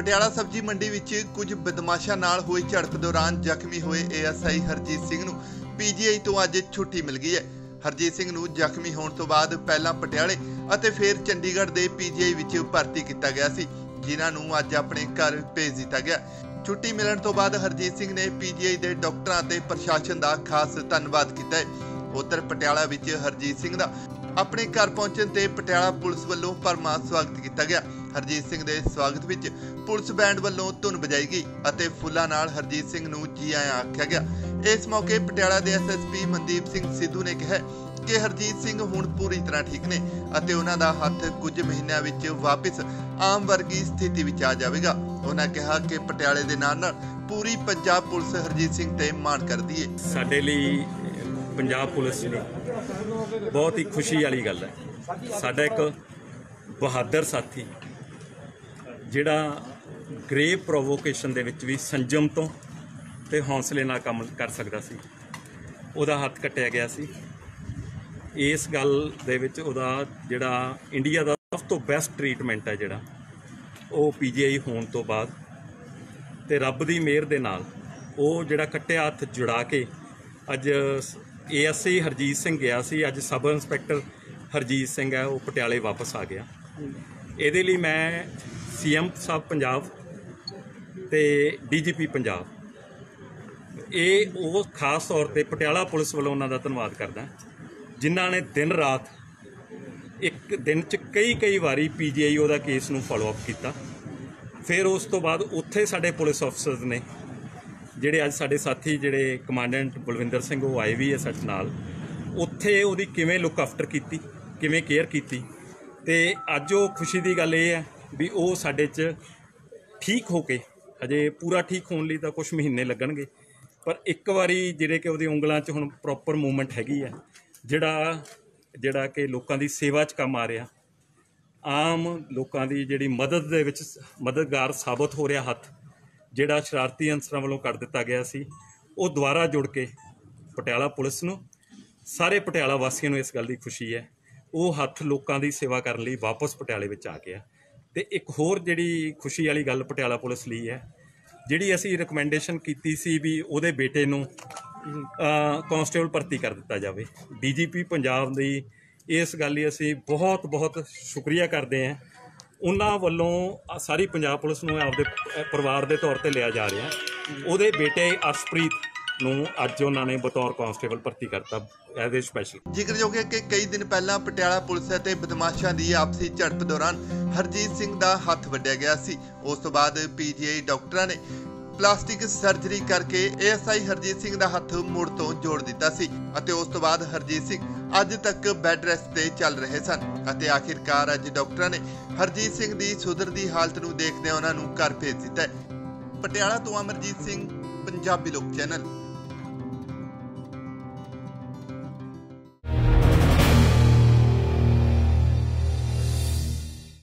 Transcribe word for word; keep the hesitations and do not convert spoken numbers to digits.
ਪਟਿਆਲਾ ਸਬਜ਼ੀ ਮੰਡੀ ਵਿੱਚ ਕੁਝ ਬਦਮਾਸ਼ਾਂ ਨਾਲ ਹੋਈ ਝੜਪ ਦੌਰਾਨ ਜ਼ਖਮੀ ਹੋਏ ਏਐਸਆਈ ਹਰਜੀਤ ਸਿੰਘ ਨੂੰ ਪੀਜੀਆਈ ਤੋਂ ਅੱਜ ਛੁੱਟੀ ਮਿਲ ਗਈ ਹੈ। ਹਰਜੀਤ ਸਿੰਘ ਨੂੰ ਜ਼ਖਮੀ ਹੋਣ ਤੋਂ ਬਾਅਦ ਪਹਿਲਾਂ ਪਟਿਆਲੇ ਅਤੇ ਫਿਰ ਚੰਡੀਗੜ੍ਹ ਦੇ ਪੀਜੀਆਈ ਵਿੱਚ ਭਰਤੀ ਕੀਤਾ ਗਿਆ ਸੀ, ਜਿਨ੍ਹਾਂ ਨੂੰ ਅੱਜ ਆਪਣੇ ਘਰ ਭੇਜ ਦਿੱਤਾ ਗਿਆ। ਛੁੱਟੀ ਮਿਲਣ ਤੋਂ ਬਾਅਦ ਹਰਜੀਤ ਸਿੰਘ ਨੇ ਪੀਜੀਆਈ ਦੇ ਡਾਕਟਰਾਂ ਅਤੇ ਪ੍ਰਸ਼ਾਸਨ ਦਾ ਖਾਸ ਧੰਨਵਾਦ ਕੀਤਾ ਹੈ। ਉੱਧਰ ਪਟਿਆਲਾ ਵਿੱਚ ਹਰਜੀਤ ਸਿੰਘ ਦਾ ਆਪਣੇ ਘਰ ਪਹੁੰਚਣ ਤੇ ਪਟਿਆਲਾ ਪੁਲਿਸ ਵੱਲੋਂ ਭਰਵਾਂ ਸਵਾਗਤ ਕੀਤਾ ਗਿਆ। ਹਰਜੀਤ ਸਿੰਘ ਦੇ ਸਵਾਗਤ ਵਿੱਚ ਪੁਲਿਸ ਬੈਂਡ ਵੱਲੋਂ ਧੁਨ ਵਜਾਈ ਗਈ ਅਤੇ ਫੁੱਲਾਂ ਨਾਲ ਹਰਜੀਤ ਸਿੰਘ ਨੂੰ ਜੀ ਆਇਆਂ ਆਖਿਆ ਗਿਆ। ਇਸ ਮੌਕੇ ਪਟਿਆਲਾ ਦੇ ਐਸਐਸਪੀ ਮਨਦੀਪ ਸਿੰਘ ਸਿੱਧੂ ਨੇ ਕਿਹਾ ਕਿ ਹਰਜੀਤ ਸਿੰਘ ਹੁਣ ਪੂਰੀ ਤਰ੍ਹਾਂ ਠੀਕ ਨੇ ਅਤੇ ਉਹਨਾਂ ਦਾ ਹੱਥ ਕੁਝ ਮਹੀਨਿਆਂ ਵਿੱਚ ਵਾਪਸ ਆਮ ਵਰਗੀ ਸਥਿਤੀ ਵਿੱਚ ਆ ਜਾਵੇਗਾ। ਉਹਨਾਂ ਕਿਹਾ ਕਿ ਪਟਿਆਲੇ ਦੇ ਨਾਲ ਨਾਲ ਪੂਰੀ ਪੰਜਾਬ ਪੁਲਿਸ ਹਰਜੀਤ ਸਿੰਘ ਤੇ ਮਾਣ ਕਰਦੀ ਹੈ। ਸਾਡੇ ਲਈ ਪੰਜਾਬ ਪੁਲਿਸ ਲਈ ਬਹੁਤ ਹੀ ਖੁਸ਼ੀ ਵਾਲੀ ਗੱਲ ਹੈ। ਸਾਡਾ ਇੱਕ ਬਹਾਦਰ ਸਾਥੀ ਜਿਹੜਾ ਗ੍ਰੇਵ ਪ੍ਰੋਵੋਕੇਸ਼ਨ ਦੇ ਵਿੱਚ ਵੀ ਸੰਜਮ ਤੋਂ ਤੇ ਹੌਸਲੇ ਨਾਲ ਕੰਮ ਕਰ ਸਕਦਾ ਸੀ, ਉਹਦਾ ਹੱਥ ਕੱਟਿਆ ਗਿਆ ਸੀ। ਇਸ ਗੱਲ ਦੇ ਵਿੱਚ ਉਹਦਾ ਜਿਹੜਾ ਇੰਡੀਆ ਦਾ ਸਭ ਤੋਂ ਬੈਸਟ ਟ੍ਰੀਟਮੈਂਟ ਹੈ ਜਿਹੜਾ ਉਹ ਪੀਜੀਆਈ ਹੋਣ ਤੋਂ ਬਾਅਦ ਤੇ ਰੱਬ ਦੀ ਮਿਹਰ ਦੇ ਨਾਲ ਉਹ ਜਿਹੜਾ ਕੱਟਿਆ ਹੱਥ ਜੁੜਾ ਕੇ ਅੱਜ ਏਐਸਆਈ ਹਰਜੀਤ ਸਿੰਘ ਗਿਆ ਸੀ, ਅੱਜ ਸਬ ਇੰਸਪੈਕਟਰ ਹਰਜੀਤ ਸਿੰਘ ਹੈ ਉਹ ਪਟਿਆਲੇ ਵਾਪਸ ਆ ਗਿਆ। ਇਹਦੇ ਲਈ ਮੈਂ ਸੀਐਮ ਸਾਹਿਬ ਪੰਜਾਬ ਤੇ ਡੀਜੀਪੀ ਪੰਜਾਬ ਇਹ ਉਹ ਖਾਸ ਤੌਰ ਤੇ ਪਟਿਆਲਾ ਪੁਲਿਸ ਵੱਲੋਂ ਉਹਨਾਂ ਦਾ ਧੰਨਵਾਦ ਕਰਦਾ, ਜਿਨ੍ਹਾਂ ਨੇ ਦਿਨ ਰਾਤ ਇੱਕ ਦਿਨ 'ਚ ਕਈ ਕਈ ਵਾਰੀ ਪੀਜੀਆਈ ਉਹਦਾ ਕੇਸ ਨੂੰ ਫੋਲੋ ਅਪ ਕੀਤਾ। ਫਿਰ ਉਸ ਤੋਂ ਬਾਅਦ ਉੱਥੇ ਸਾਡੇ ਪੁਲਿਸ ਅਫਸਰਸ ਨੇ ਜਿਹੜੇ ਅੱਜ ਸਾਡੇ ਸਾਥੀ ਜਿਹੜੇ ਕਮਾਂਡੈਂਟ ਬਲਵਿੰਦਰ ਸਿੰਘ ਉਹ ਆਏ ਵੀ ਹੈ ਸਾਡੇ ਨਾਲ, ਉੱਥੇ ਉਹਦੀ ਕਿਵੇਂ ਲੁੱਕ ਆਫਟਰ ਕੀਤੀ, ਕਿਵੇਂ ਕੇਅਰ ਕੀਤੀ। ਅਤੇ ਅੱਜ ਉਹ ਖੁਸ਼ੀ ਦੀ ਗੱਲ ਇਹ ਹੈ ਵੀ ਉਹ ਸਾਡੇ 'ਚ ਠੀਕ ਹੋ ਕੇ, ਅਜੇ ਪੂਰਾ ਠੀਕ ਹੋਣ ਲਈ ਤਾਂ ਕੁਛ ਮਹੀਨੇ ਲੱਗਣਗੇ, ਪਰ ਇੱਕ ਵਾਰੀ ਜਿਹੜੇ ਕਿ ਉਹਦੀ ਉਂਗਲਾਂ 'ਚ ਹੁਣ ਪ੍ਰੋਪਰ ਮੂਵਮੈਂਟ ਹੈਗੀ ਹੈ, ਜਿਹੜਾ ਜਿਹੜਾ ਕਿ ਲੋਕਾਂ ਦੀ ਸੇਵਾ 'ਚ ਕੰਮ ਆ ਰਿਹਾ, ਆਮ ਲੋਕਾਂ ਦੀ ਜਿਹੜੀ ਮਦਦ ਦੇ ਵਿੱਚ ਮਦਦਗਾਰ ਸਾਬਤ ਹੋ ਰਿਹਾ ਹੱਥ, ਜਿਹੜਾ ਸ਼ਰਾਰਤੀ ਅਨਸਰਾਂ ਵੱਲੋਂ ਕੱਢ ਦਿੱਤਾ ਗਿਆ ਸੀ, ਉਹ ਦੁਬਾਰਾ ਜੁੜ ਕੇ ਪਟਿਆਲਾ ਪੁਲਿਸ ਨੂੰ, ਸਾਰੇ ਪਟਿਆਲਾ ਵਾਸੀਆਂ ਨੂੰ ਇਸ ਗੱਲ ਦੀ ਖੁਸ਼ੀ ਹੈ, ਉਹ ਹੱਥ ਲੋਕਾਂ ਦੀ ਸੇਵਾ ਕਰਨ ਲਈ ਵਾਪਸ ਪਟਿਆਲੇ ਵਿੱਚ ਆ ਗਿਆ। ਅਤੇ ਇੱਕ ਹੋਰ ਜਿਹੜੀ ਖੁਸ਼ੀ ਵਾਲੀ ਗੱਲ ਪਟਿਆਲਾ ਪੁਲਿਸ ਲਈ ਹੈ, ਜਿਹੜੀ ਅਸੀਂ ਰਿਕਮੈਂਡੇਸ਼ਨ ਕੀਤੀ ਸੀ ਵੀ ਉਹਦੇ ਬੇਟੇ ਨੂੰ ਕਾਂਸਟੇਬਲ ਭਰਤੀ ਕਰ ਦਿੱਤਾ ਜਾਵੇ, ਡੀਜੀਪੀ ਪੰਜਾਬ ਦੀ ਇਸ ਗੱਲ ਲਈ ਅਸੀਂ ਬਹੁਤ ਬਹੁਤ ਸ਼ੁਕਰੀਆ ਕਰਦੇ ਹਾਂ। ਉਹਨਾਂ ਵੱਲੋਂ ਸਾਰੀ ਪੰਜਾਬ ਪੁਲਿਸ ਨੂੰ ਆਪਦੇ ਪਰਿਵਾਰ ਦੇ ਤੌਰ 'ਤੇ ਲਿਆ ਜਾ ਰਿਹਾ। ਉਹਦੇ ਬੇਟੇ ਅਰਸ਼ਪ੍ਰੀਤ ਨੂੰ ਅੱਜ ਉਹਨਾਂ ਨੇ ਬਤੌਰ ਕਾਂਸਟੇਬਲ ਭਰਤੀ ਕਰਤਾ ਐਜ਼ ਏ ਸਪੈਸ਼ਲ। ਜ਼ਿਕਰਯੋਗ ਹੈ ਕਿ ਕਈ ਦਿਨ ਪਹਿਲਾਂ ਪਟਿਆਲਾ ਪੁਲਿਸ ਅਤੇ ਬਦਮਾਸ਼ਾਂ ਦੀ ਆਪਸੀ ਝੜਪ ਦੌਰਾਨ ਹਰਜੀਤ ਸਿੰਘ ਦਾ ਹੱਥ ਵੱਢਿਆ ਗਿਆ ਸੀ। ਉਸ ਤੋਂ ਬਾਅਦ ਪੀਜੀਆਈ ਡਾਕਟਰਾਂ ਨੇ ਪਲਾਸਟਿਕ ਸਰਜਰੀ ਕਰਕੇ ਏਐਸਆਈ ਹਰਜੀਤ ਸਿੰਘ ਦਾ ਹੱਥ ਮੁੜ ਤੋਂ ਜੋੜ ਦਿੱਤਾ ਸੀ ਅਤੇ ਉਸ ਤੋਂ ਬਾਅਦ ਹਰਜੀਤ ਸਿੰਘ ਅੱਜ ਤੱਕ ਬੈੱਡ ਰੈਸਟ ਤੇ ਚੱਲ ਰਹੇ ਸਨ ਅਤੇ ਆਖਿਰਕਾਰ ਅੱਜ ਡਾਕਟਰਾਂ ਨੇ ਹਰਜੀਤ ਸਿੰਘ ਦੀ ਸੁਧਰਦੀ ਹਾਲਤ ਨੂੰ ਦੇਖਦਿਆਂ ਉਹਨਾਂ ਨੂੰ ਘਰ ਭੇਜ ਦਿੱਤਾ ਹੈ। ਪਟਿਆਲਾ ਤੋਂ ਅਮਰਜੀਤ ਸਿੰਘ, ਪੰਜਾਬੀ ਲੋਕ ਚੈਨਲ।